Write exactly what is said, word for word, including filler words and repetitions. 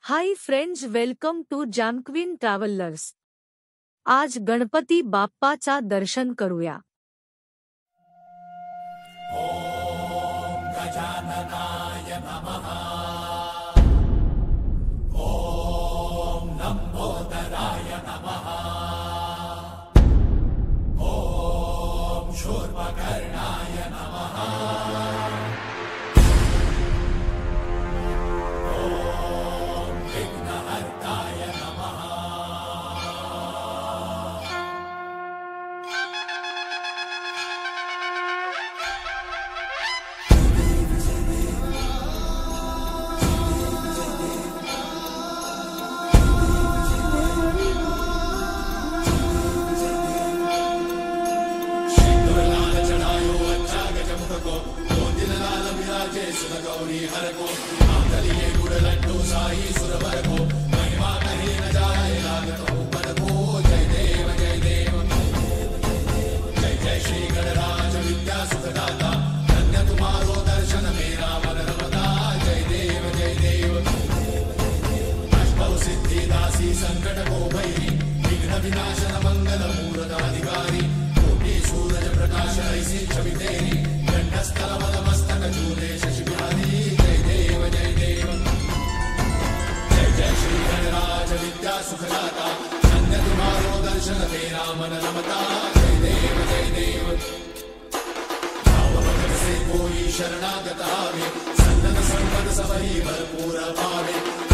Hi friends, welcome to Jamqueen travellers. आज गणपती बाप्पाचा दर्शन करूया। ओम गजाननाय नमः। ओम लंबोदराय नमः। ओम शूर्पकर्णाय नमः। ओम विघ्नहर्ताय नमः। गौरी हर को आंगलिये गुड़ लड्डू साई सुरवर को महिमा कही न जाए लागत ऊपर को। जय देव जय देव जय जय श्री गणराज विद्या सुखदाता। धन्य तुम्हारो दर्शन मेरा मन रमता। जय देव जय देव अष्टौ सिद्धि दासी संकट को भैरी विघ्न विनाशन मंगल मूर्धाधिकारी। कोटि सूरज प्रकाश ऐसी छवि तेरी गंडस्थल मद मस्तक झूले शशि बिहारी। जय देव जय देव जय जय श्री गणराज विद्या सुखदाता। धन्य तुम्हारो दर्शन मेरा मन रमता। जय देव जय देव भाव भगत से कोई शरणागत आवे। संतत संपद सबही भरपूर पावे।